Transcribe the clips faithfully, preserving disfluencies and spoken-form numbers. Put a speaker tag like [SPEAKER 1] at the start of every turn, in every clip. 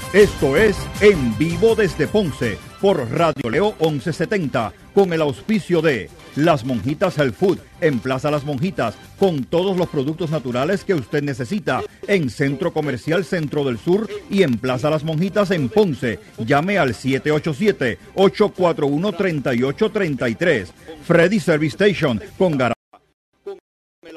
[SPEAKER 1] Esto es En Vivo desde Ponce por Radio Leo once setenta con el auspicio de Las Monjitas Health Food en Plaza Las Monjitas con todos los productos naturales que usted necesita en Centro Comercial Centro del Sur y en Plaza Las Monjitas en Ponce. Llame al siete ocho siete, ocho cuatro uno, tres ocho tres tres. Freddy Service Station con garantía. Con el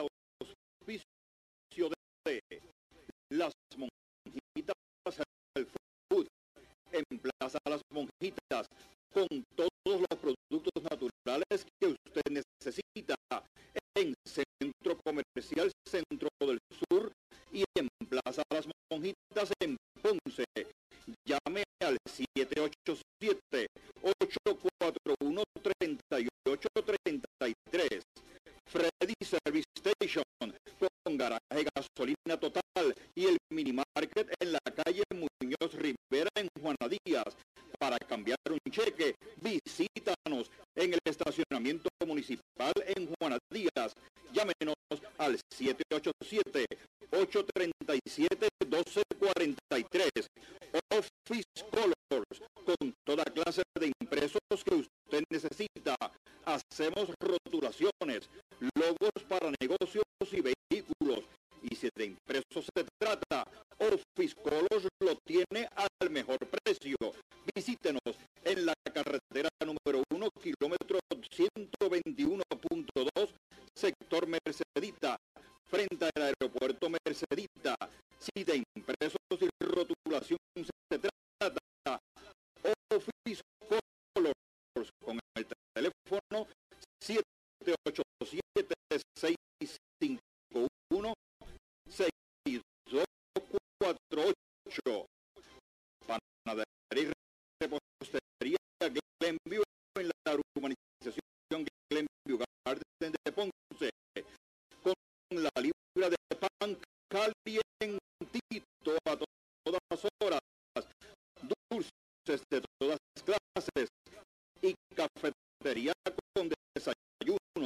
[SPEAKER 1] auspicio de Las Monjitas Health Food en Plaza Las Monjitas con todos los productos naturales que usted necesita en Centro Comercial Centro del Sur y en Plaza Las Monjitas en Ponce. Llame al siete ocho siete, ocho cuatro uno, tres ocho tres tres. Freddy Service Station con garaje, gasolina total y el mini market en la calle Muñoz Rivera en Juana Díaz. Para cambiar un cheque, visítanos en el estacionamiento municipal en Juana Díaz. Llámenos al siete ocho siete, ocho tres siete, uno dos cuatro tres. Office Colors, con toda clase de impresos que usted necesita. Hacemos rotulaciones, logos para negocios y vehículos. Y si de impresos se trata, Office Colors lo tiene al mejor precio. Visítenos en la carretera número uno, kilómetro ciento veintiuno punto dos, sector Mercedita, frente al aeropuerto Mercedita. Si de impresos y rotulación se trata, Office Colors con el teléfono siete ocho siete, seis cinco uno, seis dos cuatro ocho. Panadería y repostería Glenview en la urbanización Glenview Garden de Ponce, con la libra de pan calientito a todas horas, dulces de todas clases y cafetería con desayunos,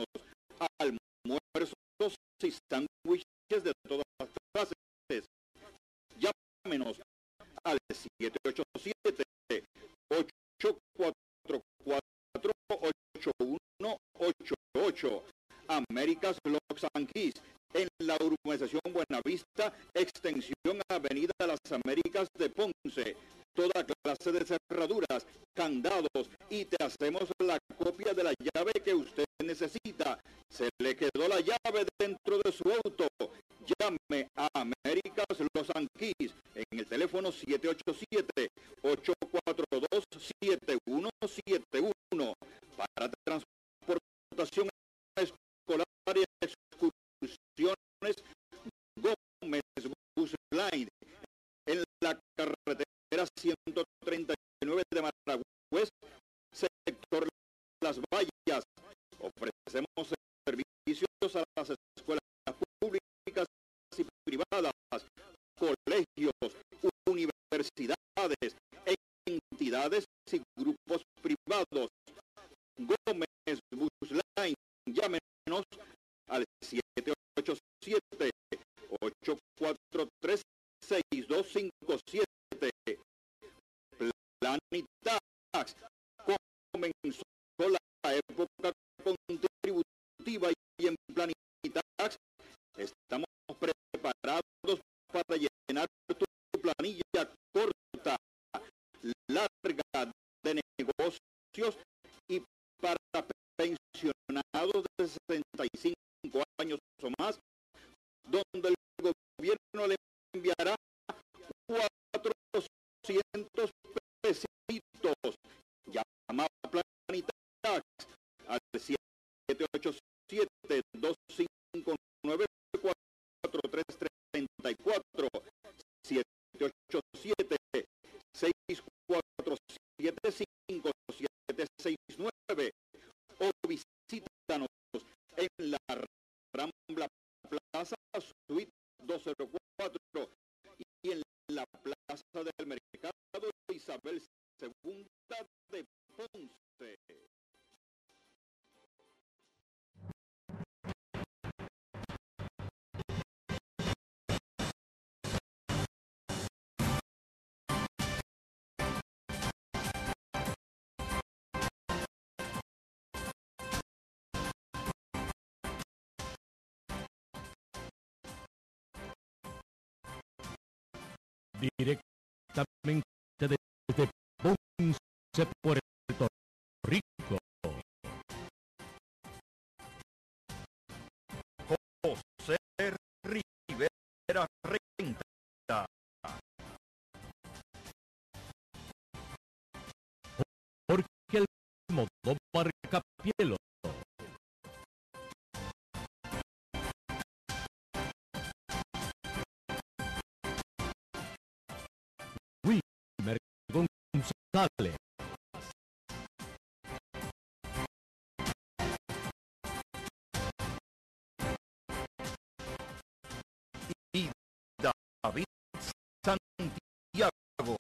[SPEAKER 1] almuerzos y sándwiches de todas las clases. Llámenos al siete ocho siete, ocho cuatro cuatro, ocho uno ocho ocho. Américas Locks and Keys en la urbanización Buenavista, extensión Avenida Las Américas de Ponce. Toda clase de cerraduras, candados y te hacemos la copia de la llave que usted necesita. Se le quedó la llave dentro de su auto. Llame a Américas Los Anquís en el teléfono siete ocho siete, ocho cuatro dos, siete uno siete uno para transportación escolar y excursiones. Gómez Bus Line en la carretera ciento treinta y nueve de Maragüez, sector Las Vallas. Ofrecemos servicios a las escuelas públicas y privadas, colegios, universidades, entidades y grupos privados. Gómez Bus Line, llámenos al siete ocho siete, ocho cuatro tres, seis dos cinco siete. Planitax, comenzó la época contributiva y en Planitax estamos preparados para llenar tu planilla corta, larga de negocios y para pensionados de sesenta y cinco años o más, donde el gobierno le enviará cuatrocientos pesitos. Llama a Planitax al siete ocho siete, dos cinco nueve, cuatro tres tres cuatro, siete ocho siete, seis cuatro siete, cinco siete seis nueve, o visítanos en la Rambla Plaza Suite doscientos cuatro y en la Plaza del Mercado Isabel segunda de Ponce.
[SPEAKER 2] directamente desde Ponce, Puerto Rico.
[SPEAKER 1] José Rivera Renta.
[SPEAKER 2] Porque el modo Marcapielo. Wilmer González.
[SPEAKER 1] Y David Santiago.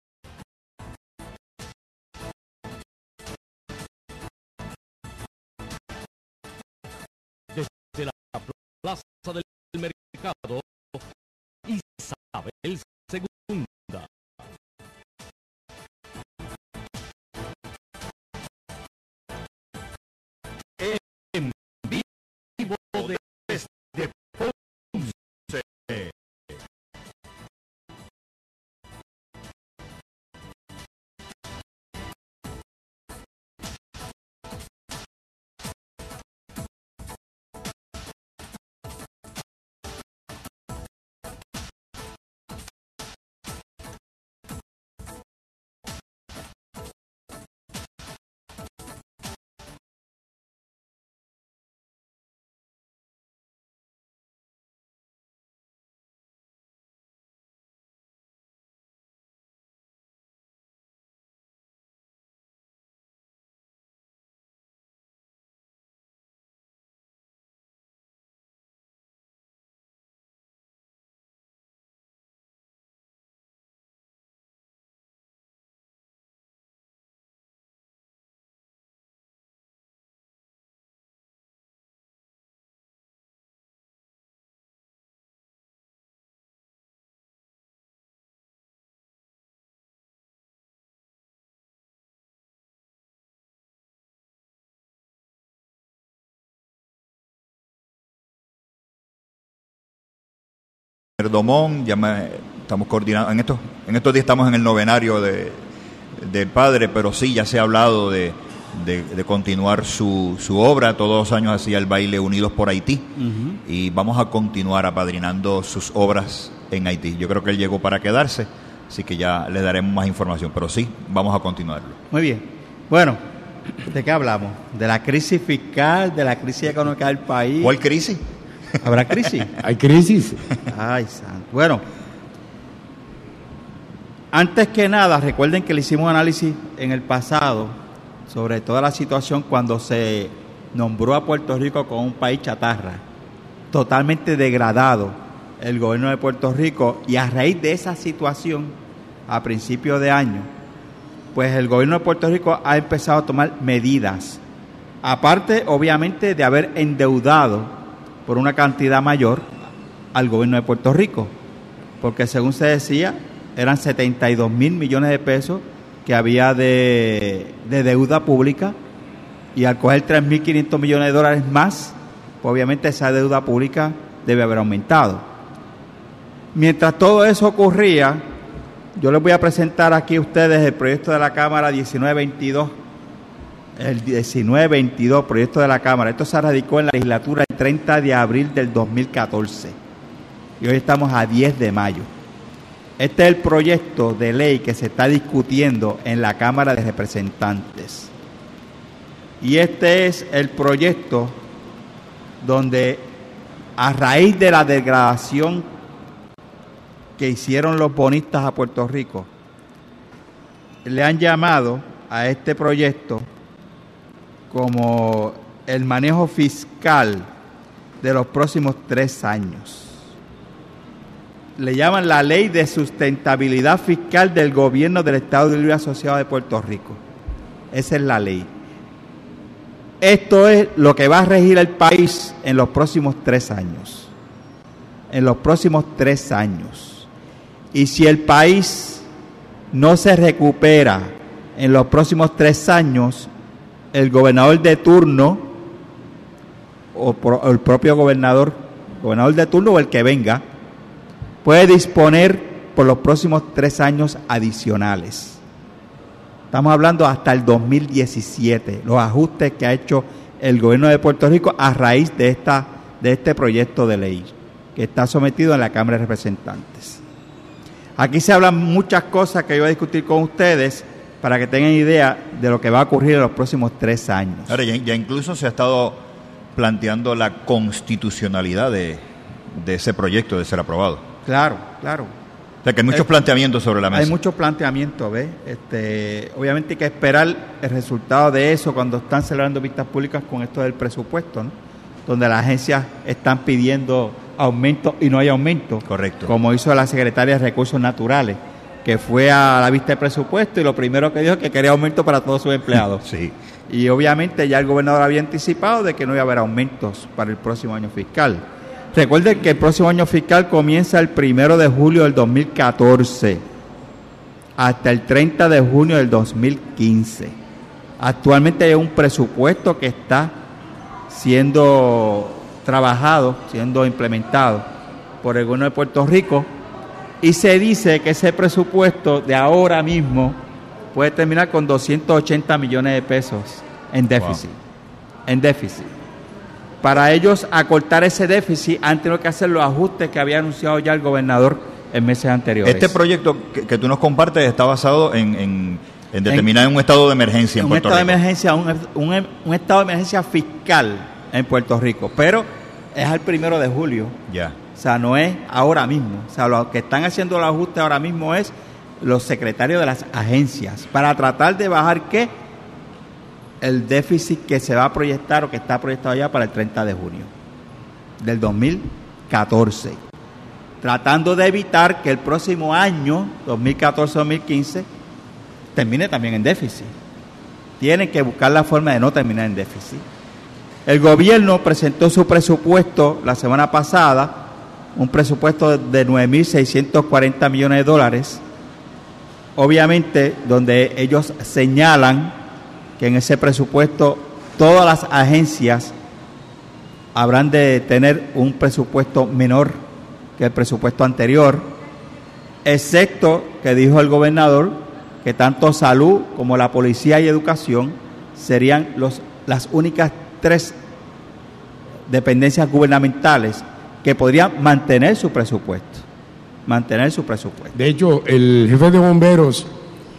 [SPEAKER 2] Desde la Plaza del Mercado, Isabel Segunda. En vivo desde Ponce.
[SPEAKER 3] Perdomón, ya me, estamos coordinando, en estos, en estos días estamos en el novenario de, del padre, pero sí, ya se ha hablado de, de, de continuar su, su obra. Todos los años hacía el baile Unidos por Haití, uh-huh. Y vamos a continuar apadrinando sus obras en Haití. Yo creo que él llegó para quedarse, así que ya le daremos más información, pero sí, vamos a continuarlo.
[SPEAKER 4] Muy bien. Bueno, ¿de qué hablamos? ¿De la crisis fiscal, de la crisis económica del país?
[SPEAKER 3] ¿Cuál crisis?
[SPEAKER 4] ¿Habrá crisis?
[SPEAKER 2] ¿Hay crisis?
[SPEAKER 4] Ay, santo. Bueno, antes que nada, recuerden que le hicimos un análisis en el pasado sobre toda la situación cuando se nombró a Puerto Rico como un país chatarra, totalmente degradado el gobierno de Puerto Rico, y a raíz de esa situación, a principios de año, pues el gobierno de Puerto Rico ha empezado a tomar medidas, aparte obviamente de haber endeudado por una cantidad mayor al gobierno de Puerto Rico, porque según se decía, eran setenta y dos mil millones de pesos que había de, de deuda pública, y al coger tres mil quinientos millones de dólares más, pues obviamente esa deuda pública debe haber aumentado. Mientras todo eso ocurría, yo les voy a presentar aquí a ustedes el proyecto de la Cámara diecinueve veintidós, el diecinueve veintidós, proyecto de la Cámara. Esto se radicó en la legislatura el treinta de abril del dos mil catorce y hoy estamos a diez de mayo. Este es el proyecto de ley que se está discutiendo en la Cámara de Representantes. Y este es el proyecto donde, a raíz de la degradación que hicieron los bonistas a Puerto Rico, le han llamado a este proyecto como el manejo fiscal de los próximos tres años. Le llaman la Ley de Sustentabilidad Fiscal del Gobierno del Estado Libre Asociado de Puerto Rico. Esa es la ley. Esto es lo que va a regir el país en los próximos tres años. En los próximos tres años. Y si el país no se recupera en los próximos tres años, el gobernador de turno o, pro, o el propio gobernador, gobernador de turno o el que venga, puede disponer por los próximos tres años adicionales. Estamos hablando hasta el dos mil diecisiete, los ajustes que ha hecho el gobierno de Puerto Rico a raíz de esta de este proyecto de ley que está sometido en la Cámara de Representantes. Aquí se hablan muchas cosas que yo voy a discutir con ustedes para que tengan idea de lo que va a ocurrir en los próximos tres años.
[SPEAKER 3] Ahora, ya, ya incluso se ha estado planteando la constitucionalidad de, de ese proyecto de ser aprobado.
[SPEAKER 4] Claro, claro.
[SPEAKER 3] O sea, que hay muchos
[SPEAKER 4] hay,
[SPEAKER 3] planteamientos sobre la mesa.
[SPEAKER 4] Hay muchos planteamientos, ¿ves? Este, obviamente hay que esperar el resultado de eso cuando están celebrando vistas públicas con esto del presupuesto, ¿no? Donde las agencias están pidiendo aumento y no hay aumento.
[SPEAKER 3] Correcto.
[SPEAKER 4] Como hizo la secretaria de Recursos Naturales, que fue a la vista de presupuesto y lo primero que dijo es que quería aumento para todos sus empleados.
[SPEAKER 3] Sí.
[SPEAKER 4] Y obviamente ya el gobernador había anticipado de que no iba a haber aumentos para el próximo año fiscal. Recuerden que el próximo año fiscal comienza el primero de julio del dos mil catorce hasta el treinta de junio del dos mil quince. Actualmente hay un presupuesto que está siendo trabajado, siendo implementado por el gobierno de Puerto Rico, y se dice que ese presupuesto de ahora mismo puede terminar con doscientos ochenta millones de pesos en déficit. Wow. En déficit. Para ellos acortar ese déficit han tenido que hacer los ajustes que había anunciado ya el gobernador en meses anteriores.
[SPEAKER 3] Este proyecto que, que tú nos compartes está basado en, en, en determinar en, un estado de emergencia en, en Puerto
[SPEAKER 4] un estado
[SPEAKER 3] Rico.
[SPEAKER 4] De emergencia, un, un, un estado de emergencia fiscal en Puerto Rico, pero es al primero de julio.
[SPEAKER 3] Ya.
[SPEAKER 4] O sea, no es ahora mismo. O sea, lo que están haciendo el ajuste ahora mismo es los secretarios de las agencias para tratar de bajar ¿qué? El déficit que se va a proyectar o que está proyectado ya para el treinta de junio del dos mil catorce. Tratando de evitar que el próximo año, dos mil catorce dos mil quince, termine también en déficit. Tienen que buscar la forma de no terminar en déficit. El gobierno presentó su presupuesto la semana pasada, un presupuesto de nueve mil seiscientos cuarenta millones de dólares, obviamente donde ellos señalan que en ese presupuesto todas las agencias habrán de tener un presupuesto menor que el presupuesto anterior, excepto que dijo el gobernador que tanto salud como la policía y educación serían los, las únicas tres dependencias gubernamentales que podrían mantener su presupuesto, mantener su presupuesto.
[SPEAKER 5] De hecho, el jefe de bomberos,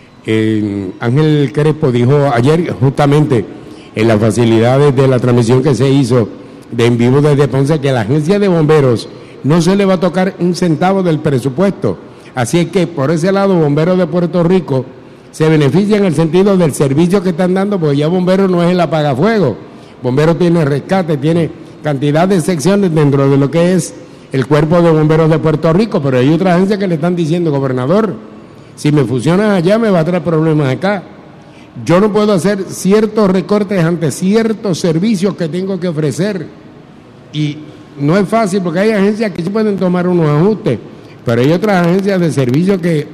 [SPEAKER 5] eh, Ángel Crespo, dijo ayer justamente en las facilidades de la transmisión que se hizo de en vivo desde Ponce que a la agencia de bomberos no se le va a tocar un centavo del presupuesto. Así es que por ese lado, Bomberos de Puerto Rico se beneficia en el sentido del servicio que están dando, porque ya Bomberos no es el apagafuego. Bomberos tiene rescate, tiene cantidad de secciones dentro de lo que es el Cuerpo de Bomberos de Puerto Rico, pero hay otra agencia que le están diciendo, gobernador, si me fusionas allá me va a traer problemas acá. Yo no puedo hacer ciertos recortes ante ciertos servicios que tengo que ofrecer. Y no es fácil porque hay agencias que sí pueden tomar unos ajustes, pero hay otras agencias de servicio que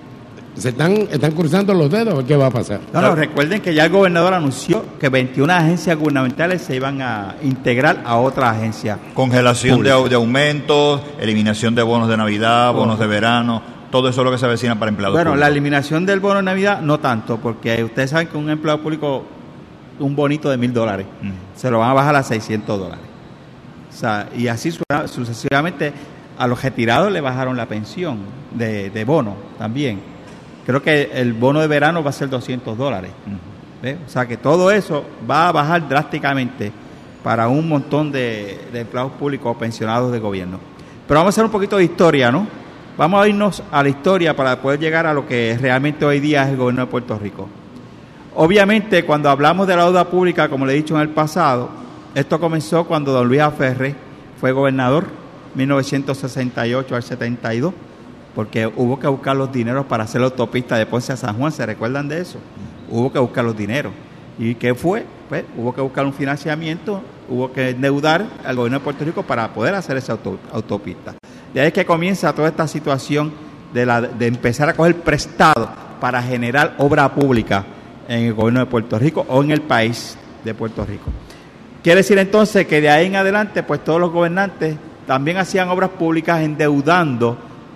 [SPEAKER 5] se están, están cruzando los dedos. ¿Qué va a pasar?
[SPEAKER 4] No, no, recuerden que ya el gobernador anunció que veintiuna agencias gubernamentales se iban a integrar a otra agencia.
[SPEAKER 3] Congelación de, de aumentos, eliminación de bonos de Navidad, bonos
[SPEAKER 4] Ojo.
[SPEAKER 3] de verano, todo eso es lo que se avecina para empleados
[SPEAKER 4] Bueno,
[SPEAKER 3] públicos.
[SPEAKER 4] la eliminación del bono de Navidad no tanto, porque ustedes saben que un empleado público, un bonito de mil dólares, mm. se lo van a bajar a seiscientos dólares. O sea, y así sucesivamente a los retirados le bajaron la pensión de, de bono también. Creo que el bono de verano va a ser doscientos dólares. ¿Ves? O sea que todo eso va a bajar drásticamente para un montón de, de empleados públicos o pensionados de gobierno. Pero vamos a hacer un poquito de historia, ¿no? Vamos a irnos a la historia para poder llegar a lo que realmente hoy día es el gobierno de Puerto Rico. Obviamente, cuando hablamos de la deuda pública, como le he dicho en el pasado, esto comenzó cuando don Luis Aferré fue gobernador, mil novecientos sesenta y ocho al setenta y dos, porque hubo que buscar los dineros para hacer la autopista de Ponce a San Juan. ¿Se recuerdan de eso? Hubo que buscar los dineros. ¿Y qué fue? Pues hubo que buscar un financiamiento, hubo que endeudar al gobierno de Puerto Rico para poder hacer esa auto, autopista. De ahí es que comienza toda esta situación de, la, de empezar a coger prestado para generar obra pública en el gobierno de Puerto Rico o en el país de Puerto Rico. Quiere decir entonces que de ahí en adelante, pues todos los gobernantes también hacían obras públicas endeudando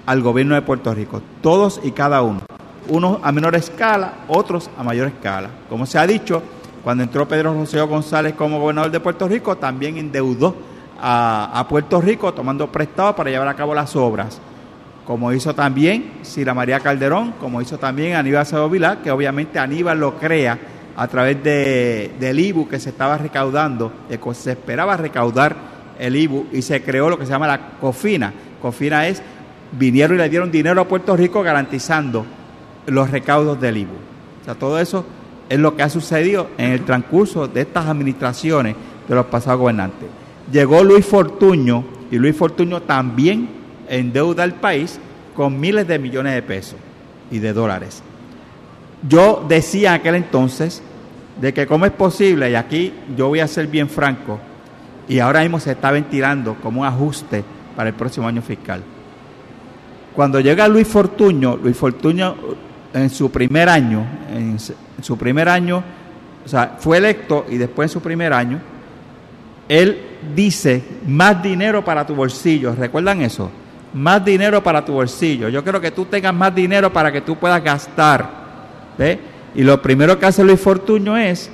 [SPEAKER 4] al gobierno de Puerto Rico, todos y cada uno, unos a menor escala, otros a mayor escala. Como se ha dicho, cuando entró Pedro Rosselló González como gobernador de Puerto Rico, también endeudó a, a Puerto Rico tomando prestado para llevar a cabo las obras, como hizo también Sila María Calderón, como hizo también Aníbal Acevedo Vilá, que obviamente Aníbal lo crea a través de, del I B U que se estaba recaudando, de que se esperaba recaudar el I B U, y se creó lo que se llama la COFINA. COFINA es, vinieron y le dieron dinero a Puerto Rico garantizando los recaudos del I B U. O sea, todo eso es lo que ha sucedido en el transcurso de estas administraciones de los pasados gobernantes. Llegó Luis Fortuño, y Luis Fortuño también endeuda al país con miles de millones de pesos y de dólares. Yo decía en aquel entonces de que cómo es posible, y aquí yo voy a ser bien franco, y ahora mismo se está ventilando como un ajuste para el próximo año fiscal. Cuando llega Luis Fortuño, Luis Fortuño en su primer año, en su primer año, o sea, fue electo y después en su primer año, él dice, más dinero para tu bolsillo. ¿Recuerdan eso? Más dinero para tu bolsillo. Yo quiero que tú tengas más dinero para que tú puedas gastar. ¿Ve? Y lo primero que hace Luis Fortuño es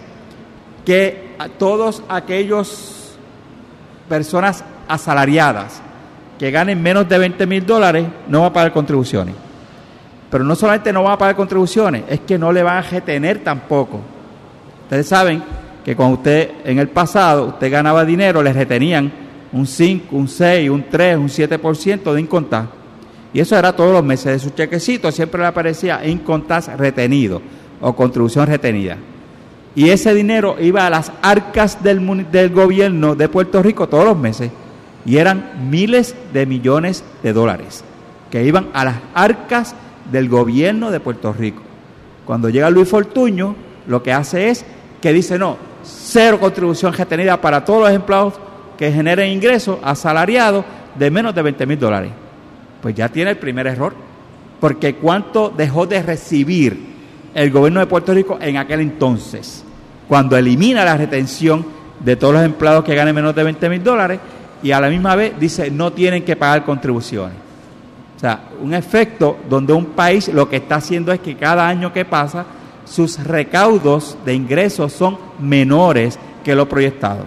[SPEAKER 4] que a todos aquellos personas asalariadas que ganen menos de veinte mil dólares no van a pagar contribuciones. Pero no solamente no van a pagar contribuciones, es que no le van a retener tampoco. Ustedes saben que cuando usted en el pasado usted ganaba dinero, le retenían un cinco, un seis, un tres, un siete por ciento de income tax. Y eso era todos los meses de su chequecito, siempre le aparecía income tax retenido o contribución retenida. Y ese dinero iba a las arcas del, del gobierno de Puerto Rico todos los meses, y eran miles de millones de dólares que iban a las arcas del gobierno de Puerto Rico. Cuando llega Luis Fortuño, lo que hace es que dice, no, cero contribución retenida para todos los empleados que generen ingresos asalariados de menos de veinte mil dólares. Pues ya tiene el primer error, porque ¿cuánto dejó de recibir el gobierno de Puerto Rico en aquel entonces, cuando elimina la retención de todos los empleados que ganen menos de veinte mil dólares y a la misma vez dice no tienen que pagar contribuciones? O sea, un efecto donde un país lo que está haciendo es que cada año que pasa sus recaudos de ingresos son menores que lo proyectado.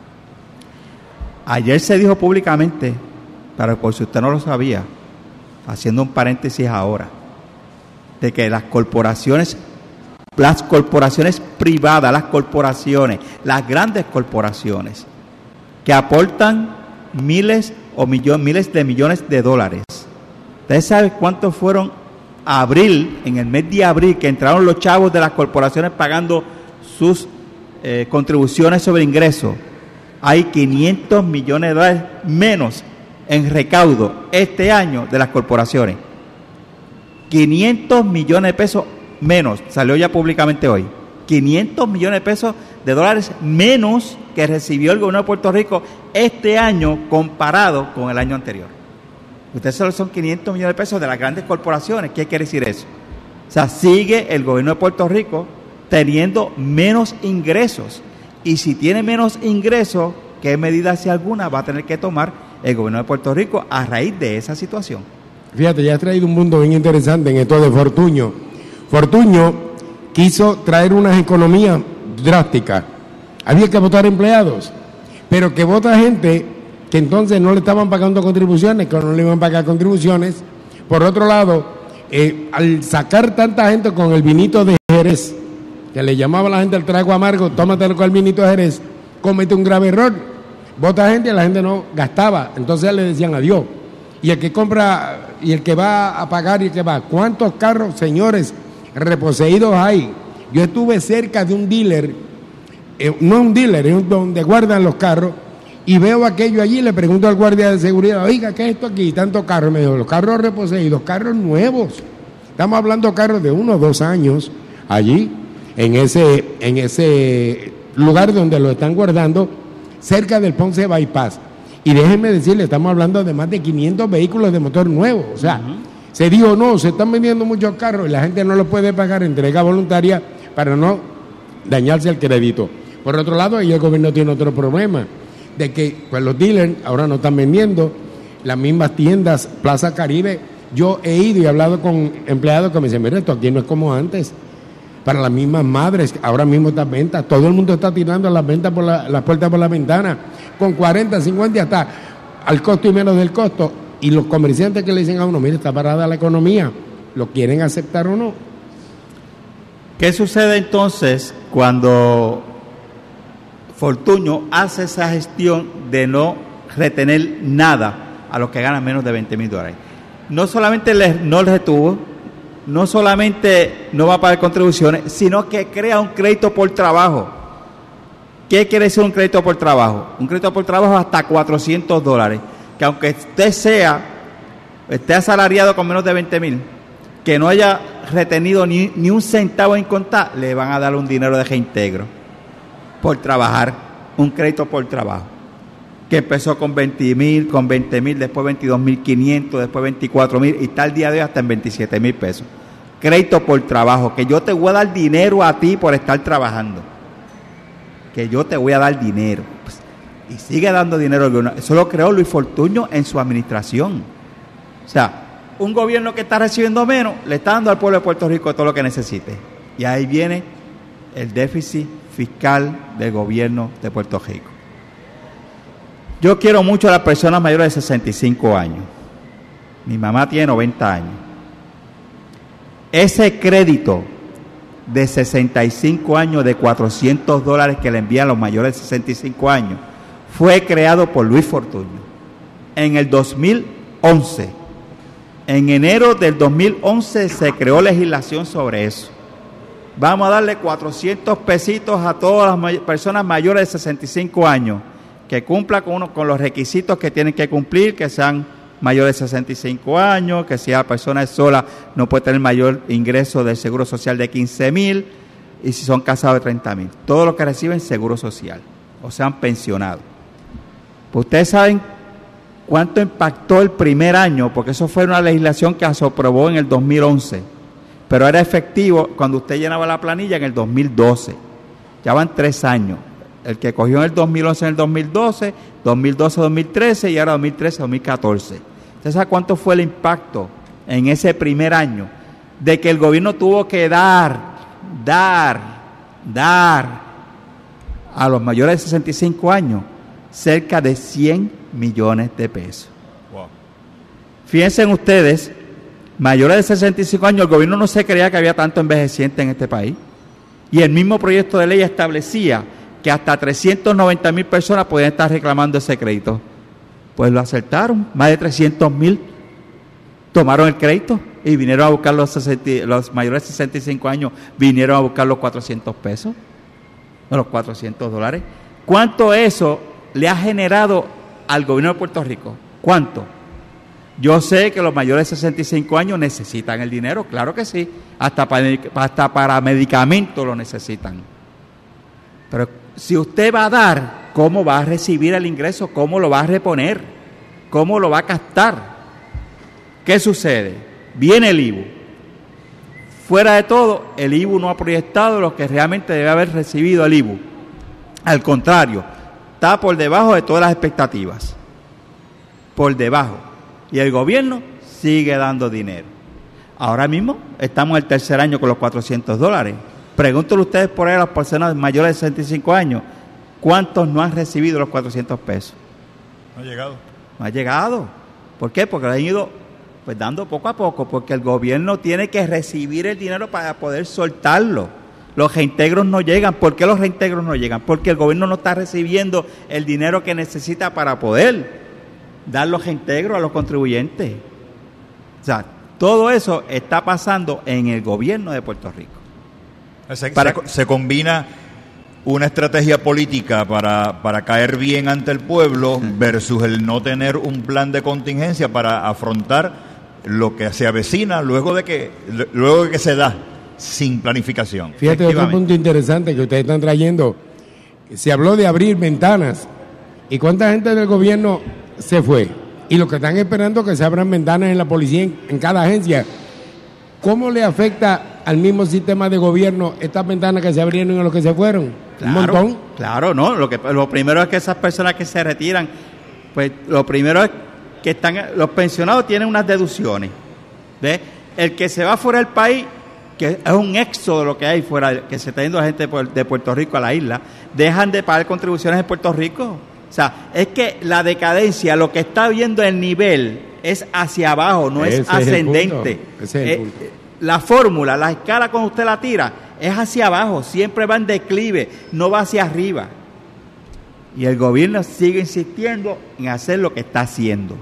[SPEAKER 4] Ayer se dijo públicamente, pero por si usted no lo sabía, haciendo un paréntesis ahora, de que las corporaciones, las corporaciones privadas, las corporaciones, las grandes corporaciones, que aportan miles o millones, miles de millones de dólares. ¿Ustedes saben cuántos fueron a abril, en el mes de abril, que entraron los chavos de las corporaciones pagando sus eh, contribuciones sobre ingresos? Hay quinientos millones de dólares menos en recaudo este año de las corporaciones. quinientos millones de pesos menos, salió ya públicamente hoy. quinientos millones de pesos de dólares menos que recibió el gobierno de Puerto Rico este año comparado con el año anterior. Ustedes solo son quinientos millones de pesos de las grandes corporaciones. ¿Qué quiere decir eso? O sea, sigue el gobierno de Puerto Rico teniendo menos ingresos. Y si tiene menos ingresos, ¿qué medida, si alguna, va a tener que tomar el gobierno de Puerto Rico a raíz de esa situación?
[SPEAKER 5] Fíjate, ya has traído un mundo bien interesante en esto de Fortuño. Fortuño quiso traer unas economías drásticas. Había que votar empleados, pero que vota gente que entonces no le estaban pagando contribuciones, que no le iban a pagar contribuciones. Por otro lado, eh, al sacar tanta gente con el vinito de Jerez, que le llamaba a la gente el trago amargo, tómatelo con el vinito de Jerez, comete un grave error. Vota gente y la gente no gastaba, entonces le decían adiós. Y el que compra, y el que va a pagar y el que va, ¿cuántos carros, señores, reposeídos hay? Yo estuve cerca de un dealer, eh, no un dealer, es donde guardan los carros, y veo aquello allí, le pregunto al guardia de seguridad, oiga, ¿qué es esto aquí? Tantos carros. Me dijo, los carros reposeídos, carros nuevos. Estamos hablando de carros de uno o dos años allí, en ese, en ese lugar donde lo están guardando, cerca del Ponce Bypass. Y déjenme decirle, estamos hablando de más de quinientos vehículos de motor nuevo. O sea, uh-huh. se dijo, no, se están vendiendo muchos carros y la gente no lo puede pagar, entrega voluntaria para no dañarse el crédito. Por otro lado, ahí el gobierno tiene otro problema, de que pues los dealers ahora no están vendiendo, las mismas tiendas, Plaza Caribe, Yo he ido y he hablado con empleados que me dicen, mira, esto aquí no es como antes. Para las mismas madres, ahora mismo estas ventas, todo el mundo está tirando las ventas por la, las puertas por la ventana, con cuarenta, cincuenta hasta al costo y menos del costo. Y los comerciantes que le dicen a uno, mire, está parada la economía, ¿lo quieren aceptar o no?
[SPEAKER 4] ¿Qué sucede entonces cuando Fortuño hace esa gestión de no retener nada a los que ganan menos de veinte mil dólares? No solamente les, no les retuvo, no solamente no va a pagar contribuciones, sino que crea un crédito por trabajo. ¿Qué quiere decir un crédito por trabajo? Un crédito por trabajo hasta cuatrocientos dólares, que aunque usted sea, esté asalariado con menos de veinte mil, que no haya retenido ni, ni un centavo en contar, le van a dar un dinero de reintegro por trabajar, un crédito por trabajo, que empezó con veinte mil, con veinte mil, después veintidós mil quinientos, después veinticuatro mil y está el día de hoy hasta en veintisiete mil pesos. Crédito por trabajo, que yo te voy a dar dinero a ti por estar trabajando, que yo te voy a dar dinero. Pues, y sigue dando dinero al gobierno. Eso lo creó Luis Fortuño en su administración. O sea, un gobierno que está recibiendo menos, le está dando al pueblo de Puerto Rico todo lo que necesite. Y ahí viene el déficit fiscal del gobierno de Puerto Rico. Yo quiero mucho a las personas mayores de sesenta y cinco años. Mi mamá tiene noventa años. Ese crédito de sesenta y cinco años de cuatrocientos dólares que le envían los mayores de sesenta y cinco años fue creado por Luis Fortuño en el dos mil once. En enero del dos mil once se creó legislación sobre eso. Vamos a darle cuatrocientos pesitos a todas las may- personas mayores de sesenta y cinco años que cumplan con, uno, con los requisitos que tienen que cumplir, que sean mayores de sesenta y cinco años, que si la persona es sola no puede tener mayor ingreso del Seguro Social de quince mil y si son casados de treinta mil. Todos los que reciben Seguro Social o sean pensionados. Pues ustedes saben cuánto impactó el primer año, porque eso fue una legislación que se aprobó en el dos mil once, pero era efectivo cuando usted llenaba la planilla en el dos mil doce. Ya van tres años. El que cogió en el dos mil once en el dos mil doce, dos mil doce dos mil trece y ahora dos mil trece dos mil catorce. ¿Usted sabe cuánto fue el impacto en ese primer año? De que el gobierno tuvo que dar, dar, dar a los mayores de sesenta y cinco años cerca de cien millones de pesos. Wow. Fíjense ustedes, mayores de sesenta y cinco años, el gobierno no se creía que había tanto envejeciente en este país. Y el mismo proyecto de ley establecía que hasta trescientas noventa mil personas podían estar reclamando ese crédito. Pues lo acertaron, más de trescientos mil tomaron el crédito y vinieron a buscar los, sesenta, los mayores de sesenta y cinco años, vinieron a buscar los cuatrocientos pesos, los cuatrocientos dólares. ¿Cuánto eso le ha generado al gobierno de Puerto Rico? ¿Cuánto? Yo sé que los mayores de sesenta y cinco años necesitan el dinero, claro que sí, hasta para, hasta para medicamentos lo necesitan. Pero si usted va a dar, ¿cómo va a recibir el ingreso? ¿Cómo lo va a reponer? ¿Cómo lo va a captar? ¿Qué sucede? Viene el I V U. Fuera de todo, el I V U no ha proyectado lo que realmente debe haber recibido el I V U. Al contrario, está por debajo de todas las expectativas. Por debajo. Y el gobierno sigue dando dinero. Ahora mismo estamos en el tercer año con los cuatrocientos dólares. Pregúntenle ustedes por ahí a las personas mayores de sesenta y cinco años, ¿cuántos no han recibido los cuatrocientos pesos?
[SPEAKER 3] No ha llegado.
[SPEAKER 4] No ha llegado. ¿Por qué? Porque lo han ido pues dando poco a poco, porque el gobierno tiene que recibir el dinero para poder soltarlo. Los reintegros no llegan. ¿Por qué los reintegros no llegan? Porque el gobierno no está recibiendo el dinero que necesita para poder dar los reintegros a los contribuyentes. O sea, todo eso está pasando en el gobierno de Puerto Rico.
[SPEAKER 3] Se,
[SPEAKER 4] para,
[SPEAKER 3] se, se combina una estrategia política para, para caer bien ante el pueblo versus el no tener un plan de contingencia para afrontar lo que se avecina luego de que luego de que se da sin planificación.
[SPEAKER 5] Fíjate, otro punto interesante que ustedes están trayendo. Se habló de abrir ventanas. ¿Y cuánta gente del gobierno se fue? Y los que están esperando que se abran ventanas en la policía, en, en cada agencia. ¿Cómo le afecta al mismo sistema de gobierno estas ventanas que se abrieron y los que se fueron?
[SPEAKER 4] Claro,
[SPEAKER 5] un montón.
[SPEAKER 4] Claro, no. Lo que lo primero es que esas personas que se retiran, pues lo primero es que están, los pensionados tienen unas deducciones ¿Ve? El que se va fuera del país, que es un éxodo lo que hay fuera, que se está yendo la gente de Puerto Rico a la isla, dejan de pagar contribuciones en Puerto Rico. O sea, es que la decadencia, lo que está viendo el nivel es hacia abajo, no es
[SPEAKER 5] Ese
[SPEAKER 4] ascendente.
[SPEAKER 5] Es el punto. Ese es el
[SPEAKER 4] Eh,
[SPEAKER 5] punto.
[SPEAKER 4] La fórmula, la escala cuando usted la tira, es hacia abajo, siempre va en declive, no va hacia arriba. Y el gobierno sigue insistiendo en hacer lo que está haciendo.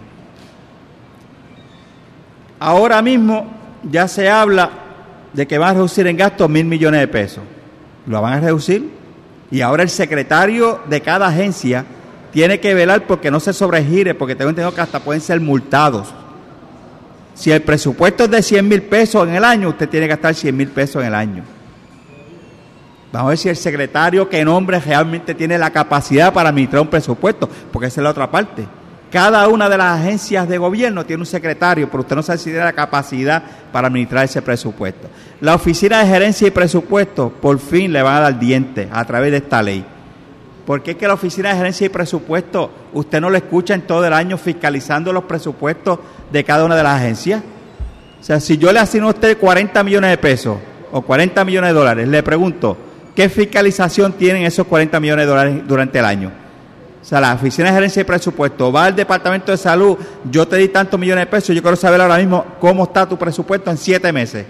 [SPEAKER 4] Ahora mismo ya se habla de que van a reducir en gastos mil millones de pesos. ¿Lo van a reducir? Y ahora el secretario de cada agencia tiene que velar porque no se sobregire, porque tengo entendido que hasta pueden ser multados. Si el presupuesto es de cien mil pesos en el año, usted tiene que gastar cien mil pesos en el año. Vamos a ver si el secretario que nombre realmente tiene la capacidad para administrar un presupuesto, porque esa es la otra parte. Cada una de las agencias de gobierno tiene un secretario, pero usted no sabe si tiene la capacidad para administrar ese presupuesto. La Oficina de Gerencia y Presupuesto por fin le van a dar dientes a través de esta ley. Porque es que la Oficina de Gerencia y Presupuesto, usted no lo escucha en todo el año fiscalizando los presupuestos de cada una de las agencias. O sea, si yo le asigno a usted cuarenta millones de pesos o cuarenta millones de dólares, le pregunto, ¿qué fiscalización tienen esos cuarenta millones de dólares durante el año? O sea, la Oficina de Gerencia y Presupuesto va al Departamento de Salud, yo te di tantos millones de pesos, yo quiero saber ahora mismo cómo está tu presupuesto en siete meses.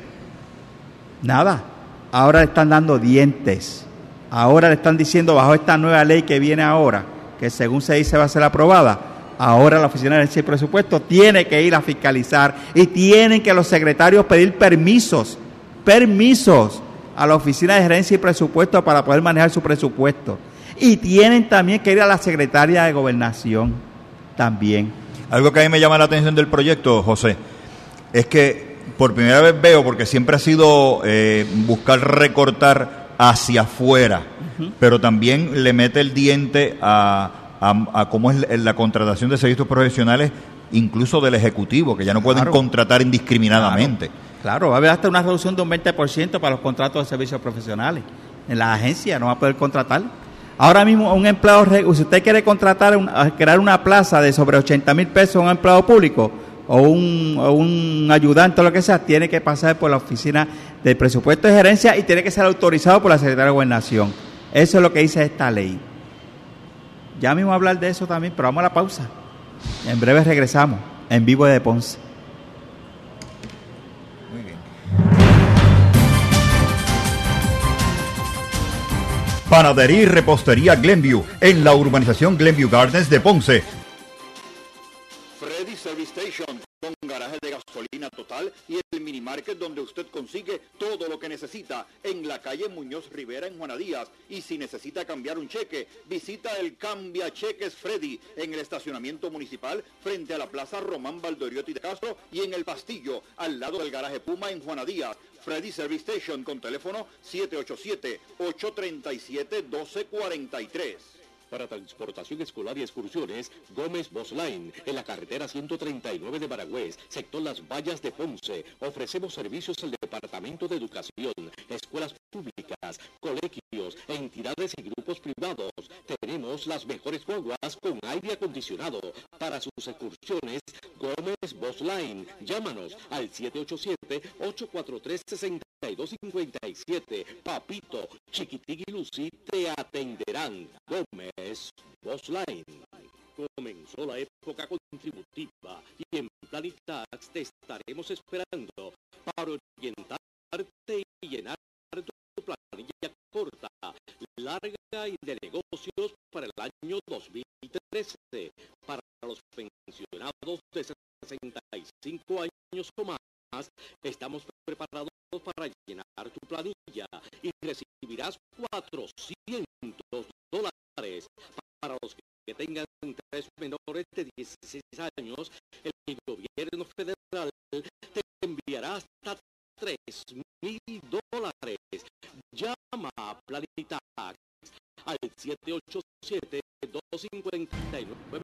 [SPEAKER 4] Nada. Ahora le están dando dientes. Ahora le están diciendo, bajo esta nueva ley que viene ahora, que según se dice va a ser aprobada, ahora la Oficina de Gerencia y Presupuesto tiene que ir a fiscalizar y tienen que los secretarios pedir permisos, permisos a la Oficina de Gerencia y Presupuesto para poder manejar su presupuesto. Y tienen también que ir a la Secretaría de Gobernación también.
[SPEAKER 3] Algo que a mí me llama la atención del proyecto, José, es que por primera vez veo, porque siempre ha sido eh, buscar recortar hacia afuera, uh-huh. pero también le mete el diente a, a, a cómo es la contratación de servicios profesionales, incluso del Ejecutivo, que ya no pueden claro. contratar indiscriminadamente.
[SPEAKER 4] Claro. claro, va a haber hasta una reducción de un veinte por ciento para los contratos de servicios profesionales. En las agencias no va a poder contratar. Ahora mismo un empleado, si usted quiere contratar, crear una plaza de sobre ochenta mil pesos a un empleado público o un, o un ayudante o lo que sea, tiene que pasar por la Oficina del Presupuesto de Gerencia y tiene que ser autorizado por la Secretaría de Gobernación. Eso es lo que dice esta ley. Ya mismo a hablar de eso también, pero vamos a la pausa. En breve regresamos, en vivo de Ponce.
[SPEAKER 3] Muy bien.
[SPEAKER 1] Panadería y repostería Glenview, en la urbanización Glenview Gardens de Ponce.
[SPEAKER 6] Freddy Service Station, con garaje de gasolina total y el mini market donde usted consigue todo lo que necesita en la calle Muñoz Rivera en Juana Díaz. Y si necesita cambiar un cheque, visita el Cambia Cheques Freddy en el estacionamiento municipal frente a la Plaza Román Valdoriotti de Castro y en el Pastillo al lado del garaje Puma en Juana Díaz. Freddy Service Station con teléfono siete ocho siete, ocho tres siete, uno dos cuatro tres.
[SPEAKER 2] Para transportación escolar y excursiones, Gómez Bus Line, en la carretera ciento treinta y nueve de Mayagüez, sector Las Vallas de Ponce. Ofrecemos servicios al Departamento de Educación, escuelas públicas, colegios, entidades y grupos privados. Tenemos las mejores guaguas con aire acondicionado. Para sus excursiones, Gómez Bus Line. Llámanos al siete ocho siete, ocho cuatro tres, seis dos cinco siete. Papito, Chiquitín y Lucy te atenderán. Gómez Bus Line. Comenzó la época contributiva y en Planitax te estaremos esperando para orientarte y llenar tu planilla corta, larga y de negocios para el año dos mil trece. Para los pensionados de sesenta y cinco años o más, estamos preparados para llenar tu planilla y recibirás cuatrocientos dólares. Para los que tengan tres menores de dieciséis años, el gobierno federal te enviará hasta tres mil dólares. Llama a Planitax al siete ocho siete, dos cinco nueve,